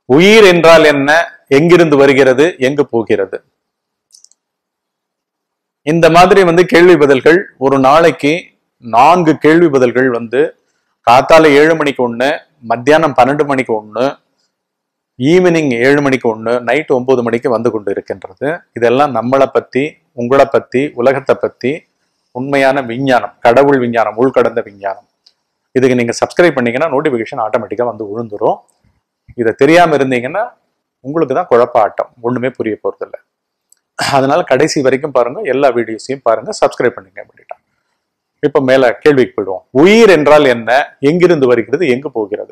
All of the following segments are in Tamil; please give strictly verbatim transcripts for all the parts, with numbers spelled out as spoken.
உயிர் என்றால் என்ன, எங்கிருந்து வருகிறது, எங்கு போகிறது? இந்த மாதிரி வந்து கேள்வி பதில்கள் ஒரு நாளைக்கு நான்கு கேள்வி பதில்கள் வந்து காத்தால ஏழு மணிக்கு ஒண்ணு, மத்தியானம் பன்னெண்டு மணிக்கு ஒண்ணு, ஈவினிங் ஏழு மணிக்கு ஒண்ணு, நைட் ஒன்பது மணிக்கு வந்து கொண்டு இருக்கின்றது. இதெல்லாம் நம்மளை பத்தி, உங்களை பத்தி, உலகத்தை பத்தி உண்மையான விஞ்ஞானம், கடவுள் விஞ்ஞானம், உள்கடந்த விஞ்ஞானம். இதுக்கு நீங்க சப்ஸ்கிரைப் பண்ணீங்கன்னா நோட்டிபிகேஷன் ஆட்டோமேட்டிக்கா வந்து விழுந்துரும். இதை தெரியாம இருந்தீங்கன்னா உங்களுக்கு தான் குழப்ப ஆட்டம், ஒண்ணுமே புரிய போறது இல்லை. அதனால கடைசி வரைக்கும் பாருங்க, எல்லா வீடியோஸையும் பாருங்க, சப்ஸ்கிரைப் பண்ணுங்க அப்படின்ட்டா. இப்ப மேல கேள்விக்கு போயிடுவோம். உயிர் என்றால் என்ன, எங்கிருந்து வருகிறது, எங்கு போகிறது?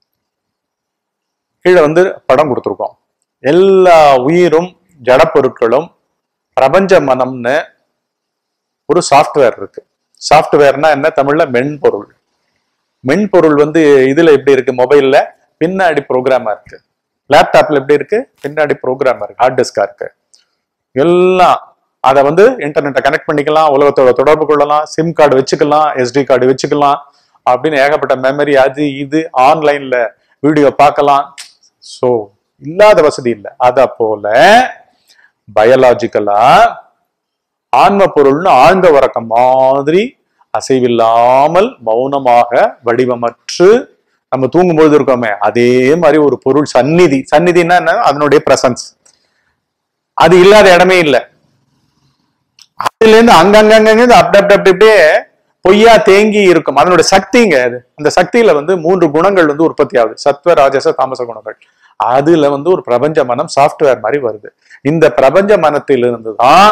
கீழே வந்து படம் கொடுத்துருக்கோம். எல்லா உயிரும் ஜட பொருட்களும் பிரபஞ்ச மனம்னு ஒரு சாஃப்ட்வேர் இருக்கு. சாஃப்ட்வேர்னா என்ன, தமிழ்ல மென்பொருள். மென்பொருள் வந்து இதுல எப்படி இருக்கு, மொபைல்ல பின்னாடி ப்ரோக்ராமா இருக்கு, லேப்டாப்ல எப்படி இருக்கு, பின்னாடி ப்ரோக்ராமா இருக்கு, ஹார்ட் டிஸ்கா இருக்கு. எல்லாம் அதை வந்து இன்டர்நெட்டை கனெக்ட் பண்ணிக்கலாம், உலகத்தோட தொடர்பு கொள்ளலாம், சிம் கார்டு வச்சுக்கலாம், எஸ்டி கார்டு வச்சுக்கலாம், அப்படின்னு ஏகப்பட்ட மெமரி, அது இது ஆன்லைன்ல வீடியோ பார்க்கலாம். சோ இல்லாத வசதி இல்லை. அத போல பயாலாஜிக்கலா ஆன்ம பொருள்னு ஆழ்ந்த உறக்கம் மாதிரி அசைவில்லாமல் மௌனமாக வடிவமற்று நம்ம தூங்கும்போது இருக்கோமே, அதே மாதிரி ஒரு பொருள் சந்நிதி. சந்நிதினா என்ன, அதனுடைய பிரசன்ஸ். அது இல்லாத இடமே இல்லை. அதுல இருந்து அங்கங்க அப்படி அப்படி அப்படி அப்படியே பொய்யா தேங்கி இருக்கும். அதனுடைய சக்திங்க அது. அந்த சக்தியில வந்து மூன்று குணங்கள் வந்து உற்பத்தி ஆகுது, சத்வ ராஜச தாமச குணங்கள். அதுல வந்து ஒரு பிரபஞ்ச மனம் சாஃப்ட்வேர் மாதிரி வருது. இந்த பிரபஞ்ச மனத்திலிருந்து தான்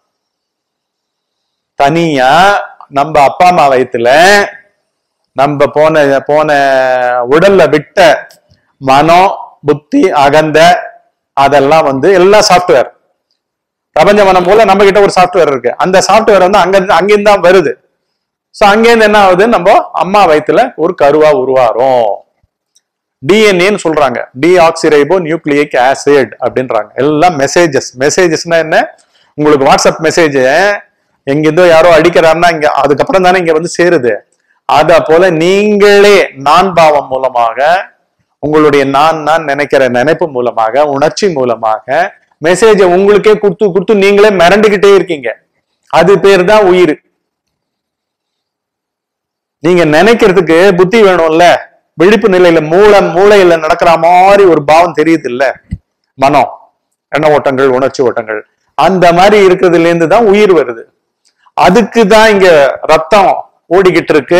தனியா நம்ம அப்பா அம்மா வயத்துல நம்ம போன போன உடல்ல விட்ட மனம், புத்தி, அகந்த, அதெல்லாம் வந்து எல்லாம் சாஃப்ட்வேர். பிரபஞ்ச மனம் போல நம்ம கிட்ட ஒரு சாஃப்ட்வேர் இருக்கு. அந்த சாஃப்ட்வேர் வந்து அங்க அங்கிருந்து தான் வருது. சோ அங்கேருந்து என்ன ஆகுது, நம்ம அம்மா வயித்துல ஒரு கருவா உருவாரும். டிஎன்ஏன்னு சொல்றாங்க, டிஆக்சிரைபோ நியூக்ளியிக் ஆசிட் அப்படின்றாங்க. எல்லாம் மெசேஜஸ். மெசேஜஸ்னா என்ன, உங்களுக்கு வாட்ஸ்அப் மெசேஜ் எங்கிருந்தோ யாரோ அடிக்கிறாருன்னா இங்க அதுக்கப்புறம் தானே இங்க வந்து சேருது. அத போல நீங்களே நான் பாவம் மூலமாக, உங்களுடைய நான் நான் நினைக்கிற நினைப்பு மூலமாக, உணர்ச்சி மூலமாக மெசேஜ உங்களுக்கே கொடுத்து கொடுத்து நீங்களே மிரண்டுகிட்டே இருக்கீங்க. அது பேர் தான் உயிர். நீங்க நினைக்கிறதுக்கு புத்தி வேணும்ல, விழிப்பு நிலையில மூளை மூளையில நடக்கிற மாதிரி ஒரு பாவம் தெரியுது இல்ல, மனம், எண்ண ஓட்டங்கள், உணர்ச்சி ஓட்டங்கள், அந்த மாதிரி இருக்கிறதுல இருந்து தான் உயிர் வருது. அதுக்கு தான் இங்க ரத்தம் ஓடிக்கிட்டு இருக்கு,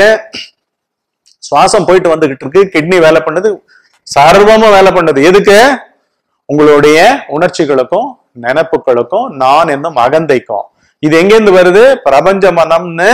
சுவாசம் போயிட்டு வந்துகிட்டு இருக்கு, கிட்னி வேலை பண்ணுது, சர்வமும் வேலை பண்ணுது. எதுக்கு? உங்களுடைய உணர்ச்சிகளுக்கும் நினைப்புகளுக்கும் நான் என்னும் அகந்தைக்கும். இது எங்கேருந்து வருது? பிரபஞ்ச மனம்னு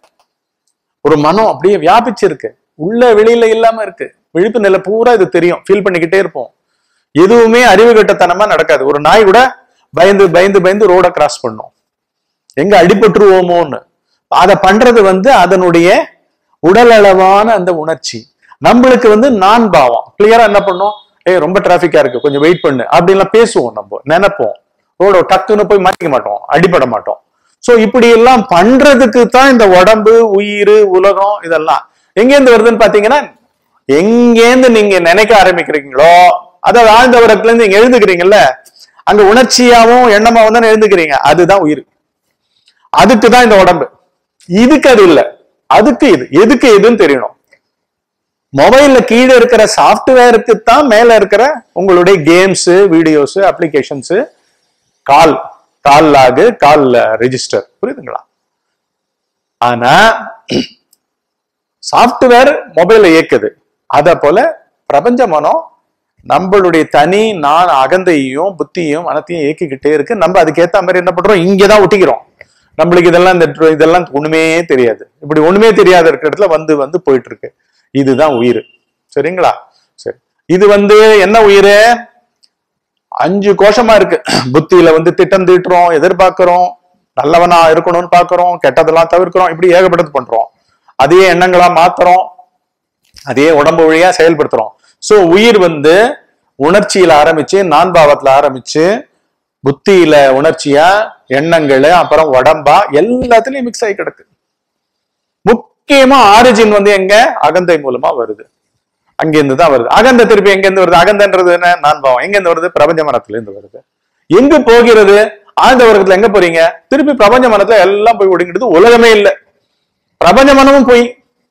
ஒரு மனம் அப்படியே வியாபிச்சிருக்கு, உள்ள வெளியில இல்லாம இருக்கு. விழிப்பு நிலை பூரா இது தெரியும், ஃபீல் பண்ணிக்கிட்டே இருப்போம். எதுவுமே அறிவு கட்டத்தனமா நடக்காது. ஒரு நாய் கூட பயந்து பயந்து பயந்து ரோட கிராஸ் பண்ணும், எங்க அடிபட்டுருவோமோன்னு. அதை பண்றது வந்து அதனுடைய உடல் அளவான அந்த உணர்ச்சி. நம்மளுக்கு வந்து நான் பாவம் கிளியரா என்ன பண்ணும், ஏய் ரொம்ப டிராபிக்கா இருக்கு, கொஞ்சம் வெயிட் பண்ணு அப்படின்லாம் பேசுவோம், நம்ம நினைப்போம். ரோட டக்குன்னு போய் மாட்டிக்க மாட்டோம், அடிபட மாட்டோம். சோ இப்படி எல்லாம் பண்றதுக்கு தான் இந்த உடம்பு, உயிர், உலகம் இதெல்லாம் எங்கேருந்து வருதுன்னு பாத்தீங்கன்னா, எங்கேருந்து நீங்க நினைக்க ஆரம்பிக்கிறீங்களோ, அதாவது ஆழ்ந்த உறக்கத்துல இருந்து நீங்க எழுந்துக்கிறீங்கல்ல, அங்க உணர்ச்சியாவும் எண்ணமாவும் தானே எழுந்துக்கிறீங்க, அதுதான் உயிர். அதுக்கு தான் இந்த உடம்பு. இதுக்கு அது இல்லை, அதுக்கு இது. எதுக்கு எதுன்னு தெரியணும். மொபைல்ல கீழே இருக்கிற சாஃப்ட்வேருக்கு தான் மேல இருக்கிற உங்களுடைய games, videos, applications, call call log, call register, புரியுதுங்களா? ஆனா சாஃப்ட்வேர் மொபைல்ல இயக்குது. அத போல பிரபஞ்ச மனம் நம்மளுடைய தனி நான் அகந்தையும் புத்தியும் மனத்தையும் இயக்கிக்கிட்டே இருக்கு. நம்ம அதுக்கு ஏத்த மாதிரி என்ன பண்றோம், இங்கதான் ஒட்டிக்கிறோம். நம்மளுக்கு இதெல்லாம் இந்த இதெல்லாம் ஒண்ணுமே தெரியாது. இப்படி ஒண்ணுமே தெரியாத இருக்கிற இடத்துல வந்து வந்து போயிட்டு இருக்கு. இதுதான் உயிர். சரிங்களா? சரி, இது வந்து என்ன உயிர்? அஞ்சு கோஷமா இருக்கு. புத்தியில வந்து திட்டம் தீட்டுறோம், எதிர்பார்க்கிறோம், நல்லவனா இருக்கணும்னு பாக்குறோம், கெட்டதெல்லாம் தவிர்க்கிறோம், இப்படி ஏகப்பட்டது பண்றோம். அதே எண்ணங்களா மாத்துறோம், அதே உடம்பு வழியா செயல்படுத்துறோம். சோ உயிர் வந்து உணர்ச்சியில ஆரம்பிச்சு, நான் பாவத்துல ஆரம்பிச்சு, புத்தியில உணர்ச்சியா, எண்ணங்கள், அப்புறம் உடம்பா, எல்லாத்துலயும் மிக்ஸ் ஆகி கிடக்கு. முக்கியமா ஆரிஜின் வந்து எங்க? அகந்தை மூலமா வருது. அங்கிருந்து தான் வருது. அகந்த திருப்பி எங்க இருந்து வருது? அகந்தன்றது என்ன? நான் பாவம். எங்க இருந்து வருது? பிரபஞ்ச மனத்துல இருந்து வருது. எங்க போகிறது? ஆழ்ந்த உலகத்துல எங்க போறீங்க? திருப்பி பிரபஞ்ச மனத்துல எல்லாம் போய் ஒடுங்கிடுது. உலகமே இல்லை, பிரபஞ்ச மனமும் போய்,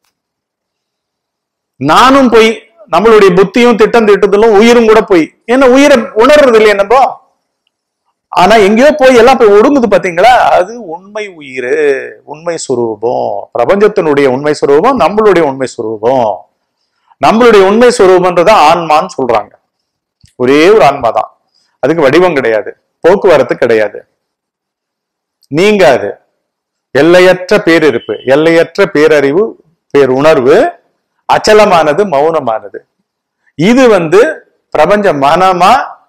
நானும் போய், நம்மளுடைய புத்தியும் திட்டம் திட்டத்திலும் உயிரும் கூட போய். ஏன்னா உயிரை உணர்றது இல்லையா நம்ம? ஆனா எங்கேயோ போய் எல்லாம் போய் ஒடுங்குது பாத்தீங்களா? அது உண்மை உயிர், உண்மை சுரூபம், பிரபஞ்சத்தினுடைய உண்மை சுரூபம், நம்மளுடைய உண்மை சுரூபம். நம்மளுடைய உண்மை சுரூபம்ன்றத ஆன்மான்னு சொல்றாங்க. ஒரே ஒரு ஆன்மா தான், அதுக்கு வடிவம் கிடையாது, போக்குவரத்து கிடையாது, நீங்காது, எல்லையற்ற பேரிருப்பு, எல்லையற்ற பேரறிவு, பேருணர்வு, அச்சலமானது, மௌனமானது. இது வந்து பிரபஞ்ச மனமா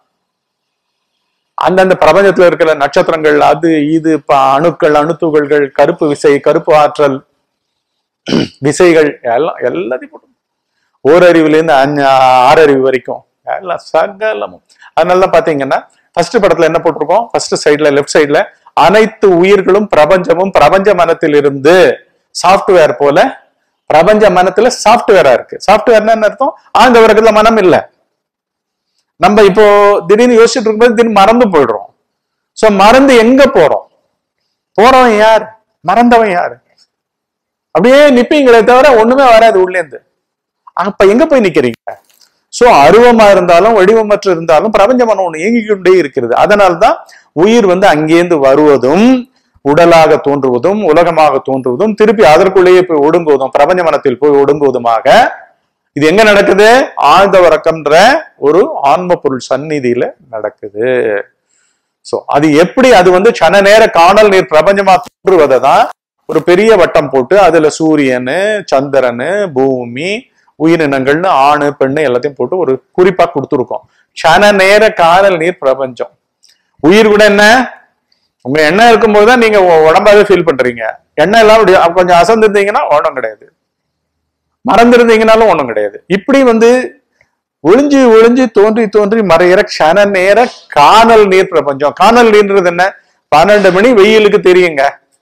அந்தந்த பிரபஞ்சத்துல இருக்கிற நட்சத்திரங்கள், அது இது அணுக்கள், அணுத்துகள்கள், கருப்பு விசை, கருப்பு ஆற்றல் விசைகள் எல்லாம் எல்லாத்தையும் போட்டு ஓரறிவுல இருந்து ஆறறிவு வரைக்கும் எல்லாம் சகலமும். அதனால பாத்தீங்கன்னா ஃபர்ஸ்ட் படத்துல என்ன போட்டிருக்கோம்? ஃபர்ஸ்ட் சைட்ல லெப்ட் சைட்ல அனைத்து உயிர்களும் பிரபஞ்சமும் பிரபஞ்ச மனத்தில் இருந்து சாப்ட்வேர் போல பிரபஞ்ச மனத்துல சாப்ட்வேரா இருக்கு. சாப்ட்வேர்னா என்ன அர்த்தம்? ஆழ்ந்த உலகத்துல மனம் இல்லை. நம்ம இப்போ திடீர்னு யோசிச்சுட்டு இருக்கும்போது திடீர்னு மறந்து போயிடுறோம். சோ மறந்து எங்க போறோம்? போறவன் யார்? மறந்தவன் யாரு? அப்படியே நிப்பீங்களே தவிர ஒண்ணுமே வராது உள்ளே இருந்து. அப்ப எங்க போய் நிக்கிறீங்க? சோ அருவமா இருந்தாலும் வடிவமற்ற இருந்தாலும் பிரபஞ்ச மனம் ஒண்ணு இயங்கிக்கொண்டே இருக்கிறது. அதனால்தான் உயிர் வந்து அங்கேருந்து வருவதும், உடலாக தோன்றுவதும், உலகமாக தோன்றுவதும், திருப்பி அதற்குள்ளேயே போய் ஒடுங்குவதும், பிரபஞ்ச மனத்தில் போய் ஒடுங்குவதுமாக இது எங்க நடக்குது? ஆழ்ந்த உறக்கம்ன்ற ஒரு ஆன்ம பொருள் சந்நிதியில நடக்குது. சோ அது எப்படி? அது வந்து சன நேர காணல் நீர் பிரபஞ்சமா தோன்றுவதை தான் ஒரு பெரிய வட்டம் போட்டு அதுல சூரியனு, சந்திரனு, பூமி, உயிரினங்கள்னு ஆணு பெண்ணு எல்லாத்தையும் போட்டு ஒரு குறிப்பா கொடுத்துருக்கோம். சன நேர காணல் நீர் பிரபஞ்சம். உயிர் கூட என்ன? உங்க எண்ணம் இருக்கும்போதுதான் நீங்க உடம்பாவே ஃபீல் பண்றீங்க. எண்ணம் எல்லாம் கொஞ்சம் அசந்திருந்தீங்கன்னா ஒன்றும் கிடையாது, மறந்திருந்தீங்கன்னாலும் ஒண்ணும் கிடையாது. இப்படி வந்து ஒளிஞ்சு ஒளிஞ்சு தோன்றி தோன்றி மறையிற க்ஷண நேர காணல் நீர் பிரபஞ்சம். காணல் நீர்ன்றது என்ன? பன்னெண்டு மணி வெயிலுக்கு தெரியுங்க,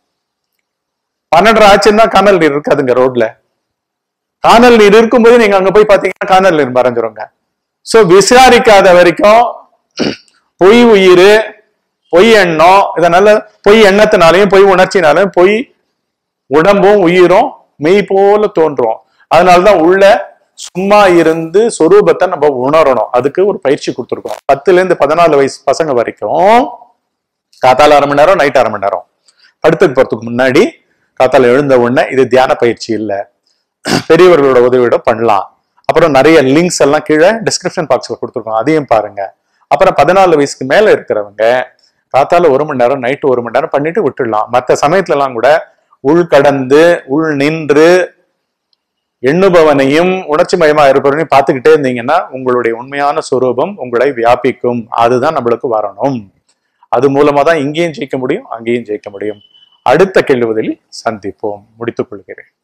பன்னெண்டரை ஆச்சுன்னா காணல் நீர் இருக்காதுங்க ரோட்ல. காணல் நீர் இருக்கும்போது நீங்க அங்க போய் பாத்தீங்கன்னா காணல் நீர் மறைஞ்சிருங்க. சோ விசாரிக்காத வரைக்கும் பொய் உயிர், பொய் எண்ணம், இதனால பொய் எண்ணத்தினாலையும் பொய் உணர்ச்சினாலையும் பொய் உடம்பும் உயிரும் மெய் போல தோன்றும். அதனாலதான் உள்ள சும்மா இருந்து சொரூபத்தை நம்ம உணரணும். அதுக்கு ஒரு பயிற்சி கொடுத்துருக்கோம். பத்துல இருந்து பதினாலு வயசு பசங்க வரைக்கும் காத்தால அரை மணி நேரம், நைட் அரை மணி நேரம், படுத்துக்கு போறதுக்கு முன்னாடி காத்தால எழுந்த உடனே. இது தியான பயிற்சி இல்லை, பெரியவர்களோட உதவியோட பண்ணலாம். அப்புறம் நிறைய லிங்க்ஸ் எல்லாம் கீழே டிஸ்கிரிப்ஷன் பாக்ஸ்ல கொடுத்துருக்கோம், அதையும் பாருங்க. அப்புறம் பதினாலு வயசுக்கு மேல இருக்கிறவங்க காத்தால ஒரு மணி நேரம், நைட்டு ஒரு மணி நேரம் பண்ணிட்டு விட்டுடலாம். மற்ற சமயத்துல எல்லாம் கூட உள் கடந்து உள் நின்று எண்ணுபவனையும் உணர்ச்சி மயமா இருப்பவனையும் பார்த்துக்கிட்டே இருந்தீங்கன்னா உங்களுடைய உண்மையான சொரூபம் உங்களை வியாபிக்கும். அதுதான் நம்மளுக்கு வரணும். அது மூலமா தான் இங்கேயும் ஜெயிக்க முடியும், அங்கேயும் ஜெயிக்க முடியும். அடுத்த கேள்வி பதிலில் சந்திப்போம். முடித்துக் கொள்கிறேன்.